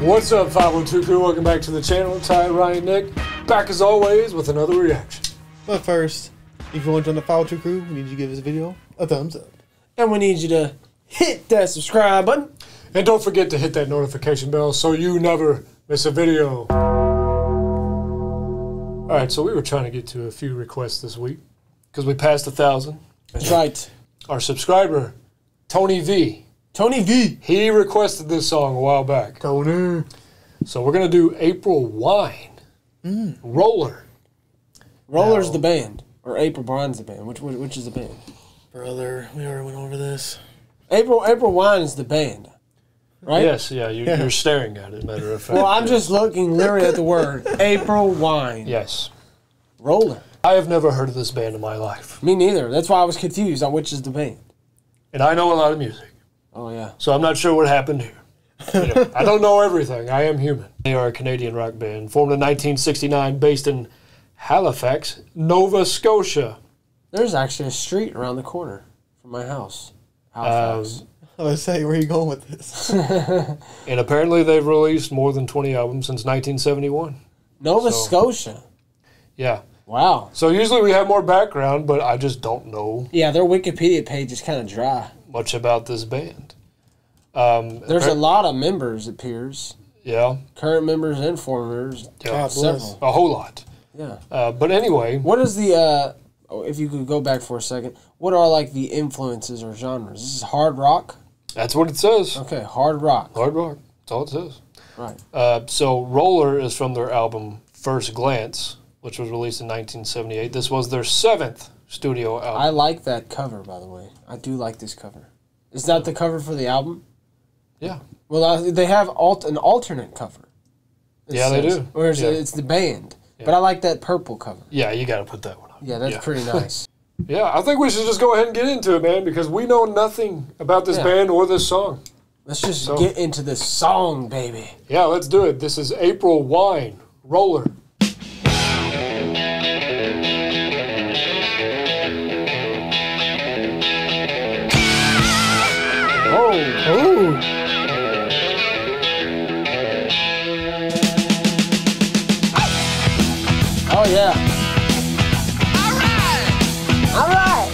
What's up, 502 crew? Welcome back to the channel. Ty, Ryan, Nick, back as always with another reaction. But first, if you want to join the 502 crew, we need you to give this video a thumbs up. And we need you to hit that subscribe button. And don't forget to hit that notification bell so you never miss a video. Alright, so we were trying to get to a few requests this week because we passed 1,000. That's right. Our subscriber, Tony V, he requested this song a while back. Tony. So we're going to do April Wine, Roller. Roller's the band. Or April Wine's the band. Which is the band? Brother, we already went over this. April Wine is the band. Right? Yes, yeah, you're staring at it, matter of fact. Well, I'm just looking literally at the word. April Wine. Yes. Roller. I have never heard of this band in my life. Me neither. That's why I was confused on which is the band. And I know a lot of music. Oh, yeah. So I'm not sure what happened here. You know, I don't know everything. I am human. They are a Canadian rock band formed in 1969 based in Halifax, Nova Scotia. There's actually a street around the corner from my house. Halifax. I was saying, where are you going with this? And apparently they've released more than 20 albums since 1971. Nova Scotia. Yeah. Wow. So usually we have more background, but I just don't know Yeah, their Wikipedia page is kind of dry. much about this band. There's a lot of members, it appears. Yeah. Current members and former members. Yeah. God bless. Several. A whole lot. Yeah. But anyway, What is the, if you could go back for a second, what are like the influences or genres? This is hard rock? that's what it says. Okay, hard rock. Hard rock. That's all it says. Right. So Roller is from their album First Glance, which was released in 1978. This was their 7th studio album. I like that cover, by the way. I do like this cover. Is that the cover for the album? Yeah. Well, they have an alternate cover. it Yeah, they says. do. Or is Yeah. it's the band. Yeah. But I like that purple cover. Yeah, you got to put that one up. Yeah, that's pretty nice. Yeah, I think we should just go ahead and get into it, man, because we know nothing about this Yeah. band or this song. Let's just get into this song, baby. Yeah, let's do it. This is April Wine, Roller. Oh. Oh, yeah. All right.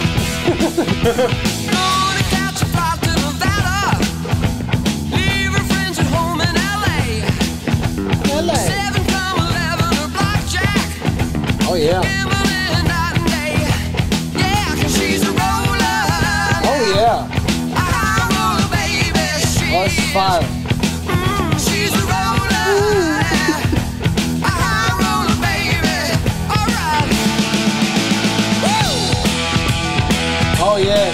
Gonna catch a flight to Nevada. Leave her friends at home in LA. 7 from 11 or blackjack. Oh, yeah. Gambling night and day. Yeah, 'cause she's a roller. Oh, yeah. A high roller, baby. Oh, it's fire. She's a roller. A high roller, baby. All right. Woo! Oh, yes.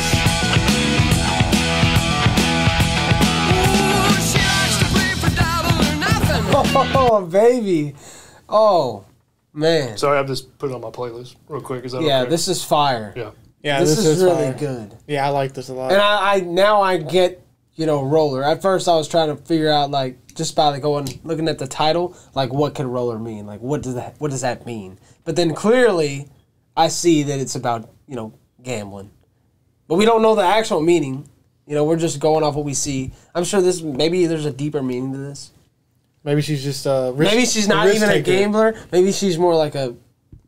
Ooh, she likes to play for double or nothing. Oh, baby. Oh, man. Sorry, I'm just putting it on my playlist real quick. Is that Yeah, okay? this is fire. Yeah. Yeah, This is really fire. good. Yeah, I like this a lot. And I now I get, roller. At first I was trying to figure out, like, just by looking at the title, like, what could roller mean? Like, what does that mean? But then clearly I see that it's about, gambling. But we don't know the actual meaning. We're just going off what we see. I'm sure maybe there's a deeper meaning to this. Maybe she's just Maybe she's not even a gambler. Maybe she's more like a,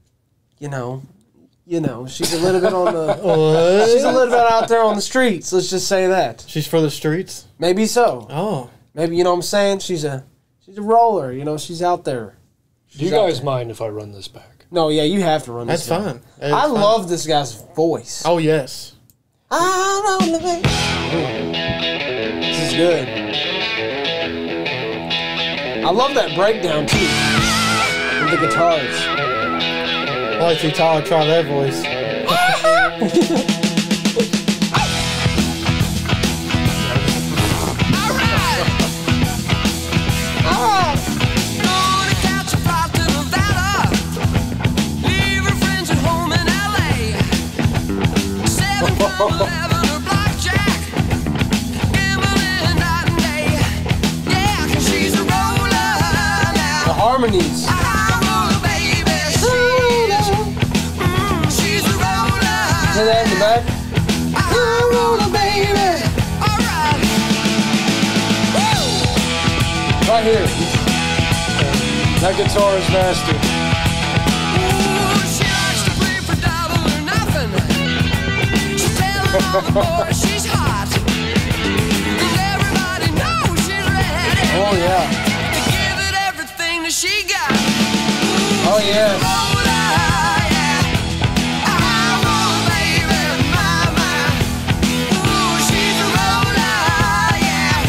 she's a little bit on the, she's a little bit out there on the streets. Let's just say that. She's for the streets. Maybe so. Oh, Maybe, you know what I'm saying? She's a roller, she's out there. Do you guys mind if I run this back? No, yeah, you have to run this. that's guy. fine. That's I fine. love this guy's voice. Oh yes. I don't know, baby. This is good. I love that breakdown too. With the guitars. I like to see Tyler try that voice. Gonna catch a flight to Nevada. Leave her friends at home in LA. 7 from 11 or blackjack. Gambling night and day. Yeah, 'cause she's a roller now. The harmonies. A high roller, baby. She's a roller. Is that in the back? A high roller, baby. All right. Woo! right here. That guitar is nasty. Ooh, she likes to play for double or nothing. She tells all the boys she's hot. And everybody knows she's ready Oh yeah. to give it everything that she got. Oh yeah. Roller, yeah. I roll, baby, my, my. Ooh, she's a roller, yeah.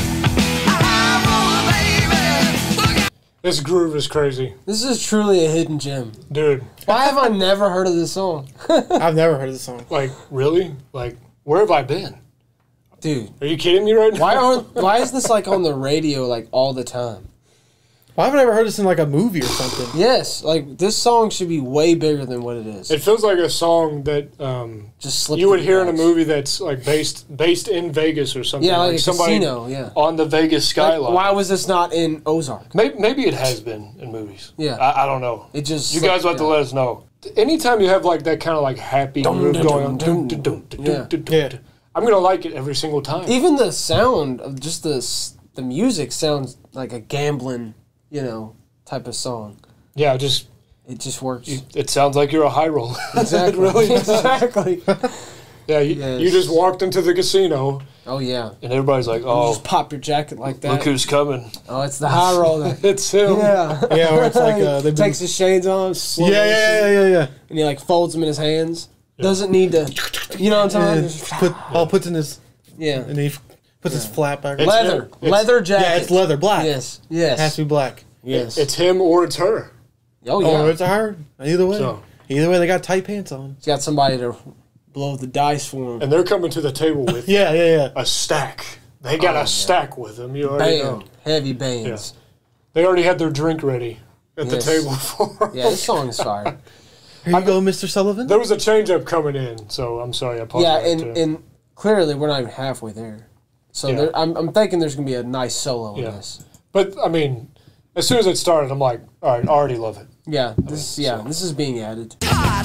I roll, baby. Look out. This groove is crazy. This is truly a hidden gem. Dude, Why have I never heard of this song? I've never heard of this song. like, really? Like, where have I been? Dude, Are you kidding me right now? why is this like on the radio like all the time? Why haven't I ever heard this in like a movie or something? Yes, like this song should be way bigger than what it is. It feels like a song that Just slipped you would through hear the in a cracks. movie that's like based in Vegas or something. Yeah, like a somebody casino, yeah. on the Vegas Like, skyline. why was this not in Ozark? Maybe it has been in movies. Yeah. I don't know. It just You guys will have to yeah. let us know. Anytime you have like that kind of like happy groove dun, going on, dun, dun, dun, dun, Yeah. dun, dun, Yeah. dun, I'm gonna like it every single time. Even the sound of just the music sounds like a gambling, type of song. Yeah, It just works. it sounds like you're a high roller. Exactly. really. Exactly. Yeah, Yes. you just walked into the casino Oh yeah. and everybody's like, You "Oh, just pop your jacket like that. look who's coming!" Oh, it's the high roller. It's him. Yeah. Yeah, or it's like they've been, takes his shades on. slow yeah, motion, yeah, yeah, yeah, yeah. And he like folds them in his hands. Doesn't need to. You know what I'm And talking just about? puts in his Yeah. and he puts his flap back. It's- Leather. it's- Leather jacket. Yeah, it's leather black. Yes. It has Yes. to be black. Yes. It's him or it's her. Oh Oh, yeah. it's a hard. Either way. So- Either way, they got tight pants on. He's got somebody to blow the dice for him. And they're coming to the table with Yeah, yeah, yeah. a stack. They got a stack with them. You already know. Bam. Heavy bands. They already had their drink ready at the Yes. table for. Yeah, this song is fire. Here you go, Mr. Sullivan. There was a change up coming in, so I'm sorry. I Yeah, apologize. and clearly we're not even halfway there. So Yeah. I'm thinking there's gonna be a nice solo in Yeah. this. But I mean, as soon as it started, I'm like, all right, I already love it. Yeah, this is being added. Hot.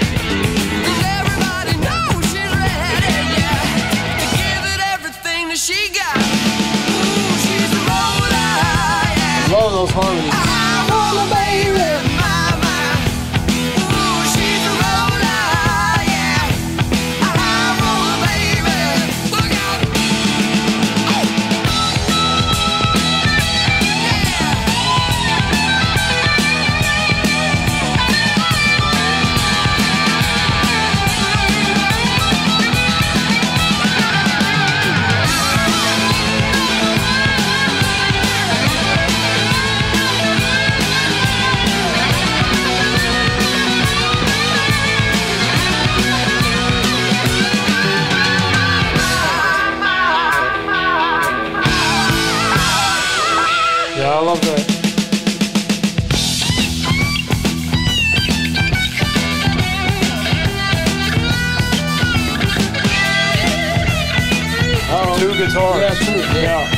And everybody knows she's ready, yeah, to give it everything that she got. Ooh, she's a roller, yeah. Love those harmonies. I roll, baby, my, my. Ooh, she's a roller, yeah. I roll, baby. Look out. Yeah, I love that. Two guitars. Yeah, true. Yeah.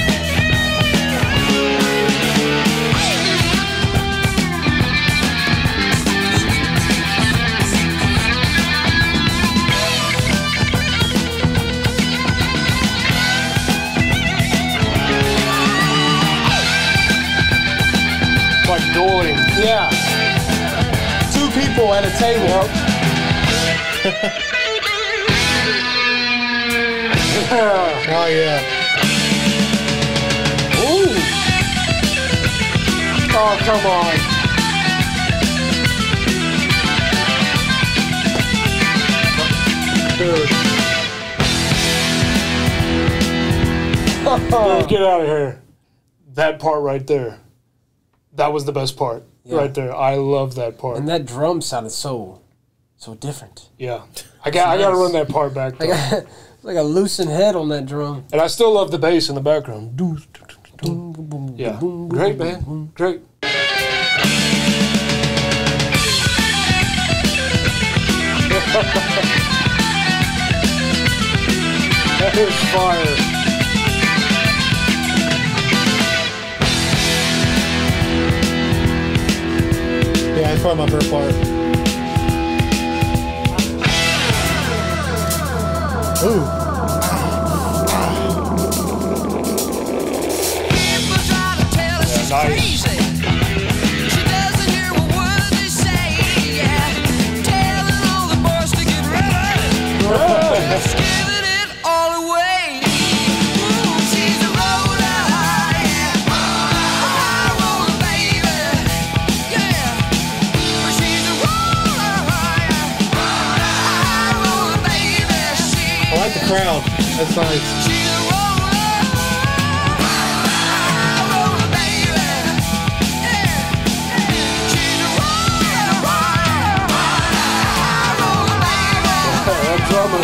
Like dueling. Yeah. Two people at a table. Oh yeah. Ooh. Oh, come on. Dude. Dude, get out of here. That part right there. That was the best part. Right there. I love that part. And that drum sounded so different. Yeah. I got to run that part back though. It's like a loosened head on that drum. And I still love the bass in the background. Yeah. Great, man. Great. That is fire. Yeah, it's probably my favorite part. Ooh. People try to tell us she's Not Nice. crazy. She doesn't hear a word they say. Yeah, telling all the boys to get ready. Just giving it all away. Ooh, she's a roller, yeah. High roller, baby. Yeah, she's a roller, yeah. High roller, baby. I like the crowd. That's nice. She's a roller, high roller, baby. Yeah, she's a roller, high roller, baby. That drummer.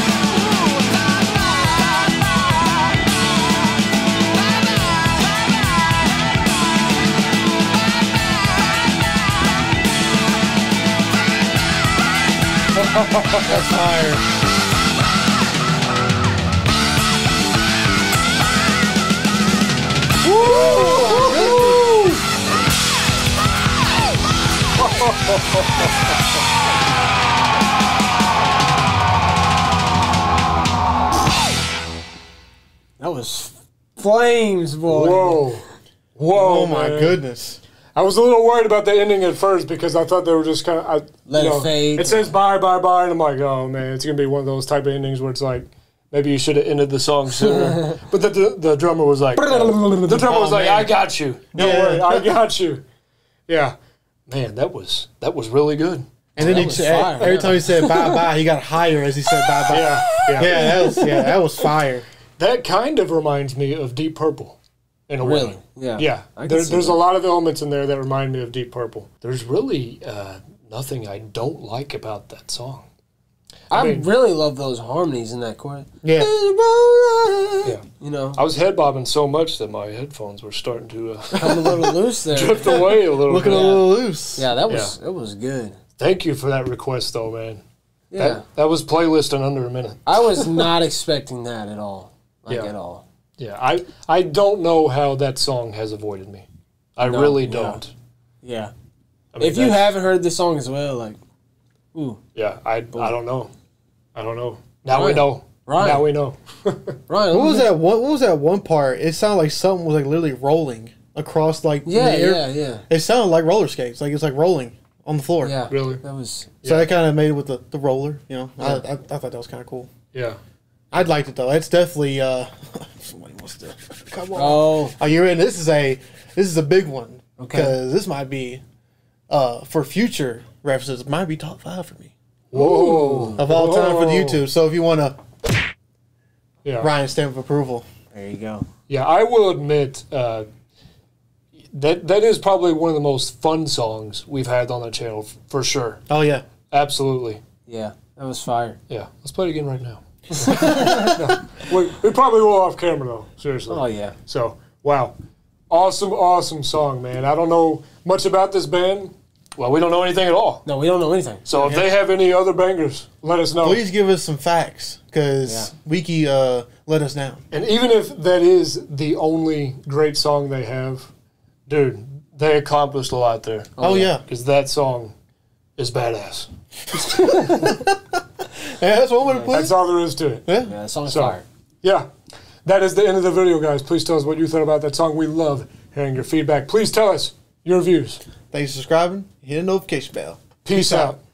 That's fire. That was flames, boy. Whoa. Whoa, Oh my man. goodness. I was a little worried about the ending at first because I thought they were just kind of Let it fade. It says bye, bye, bye, and I'm like, oh man, it's gonna be one of those type of endings where it's like maybe you should have ended the song sooner. But the drummer was like, man. I got you. Don't Yeah. worry, I got you. Yeah, man, that was really good. And then That he was said, fire. every time he said bye bye, he got higher as he said bye bye. Yeah. That was fire. That kind of reminds me of Deep Purple, in a way. Really? Yeah. Yeah, I can there's see a that. lot of elements in there that remind me of Deep Purple. There's really nothing I don't like about that song. I mean- really love those harmonies in that chorus. Yeah. Yeah, You know, I was head bobbing so much that my headphones were starting to come a little loose there. drift away a little Looking bit. a little loose. Yeah, that was good. Thank you for that request, though, man. Yeah, That was playlist in under a minute. I was not expecting that at all. Yeah. At all. Yeah, I don't know how that song has avoided me. I No, really yeah. don't. Yeah. I mean, If you that's- haven't heard this song as well, like, ooh, yeah, I don't know. I don't know. Now we Ryan. know. Ryan. Now we know. Ryan, What was that one? What was that one part? It sounded like something was like literally rolling across like Yeah, the air. yeah, yeah, It sounded like roller skates. Like it's like rolling on the floor. yeah. Really? That was. So that kind of made it with the roller. You know, Yeah. I thought that was kind of cool. Yeah. I'd liked it though. It's definitely somebody wants to come on. Oh, Oh, you're in. This is a big one Okay. because this might be for future references. It might be top 5 for me Whoa. of all time for the Whoa. YouTube. So if you want to, Yeah. Ryan stamp of approval. there you go. Yeah, I will admit that is probably one of the most fun songs we've had on the channel for sure. Oh yeah, Absolutely. Yeah, that was fire. Yeah. Let's play it again right now. No, we probably will off camera though. Seriously. Oh yeah. So wow, awesome song, man. I don't know much about this band. Well, we don't know anything at all. No, we don't know anything. So if they have any other bangers, let us know. please give us some facts because Wiki let us down. And even if that is the only great song they have, dude, they accomplished a lot there. Oh yeah, Because that song is badass. yeah, that's one way to put That's it. all there is to it. Yeah, that song's So- fire. Yeah. That is the end of the video, guys. Please tell us what you thought about that song. We love hearing your feedback. Please tell us your views. Thanks for subscribing. Hit the notification bell. Peace out.